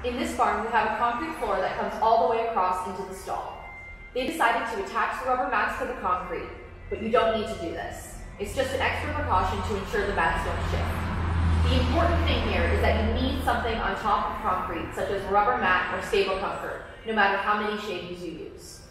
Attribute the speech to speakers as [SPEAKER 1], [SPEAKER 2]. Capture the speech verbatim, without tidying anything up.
[SPEAKER 1] In this barn, we have a concrete floor that comes all the way across into the stall. They decided to attach the rubber mats to the concrete, but you don't need to do this. It's just an extra precaution to ensure the mats don't shift. The important thing here is that you need something on top of concrete, such as a rubber mat or StableComfort, no matter how many shavings you use.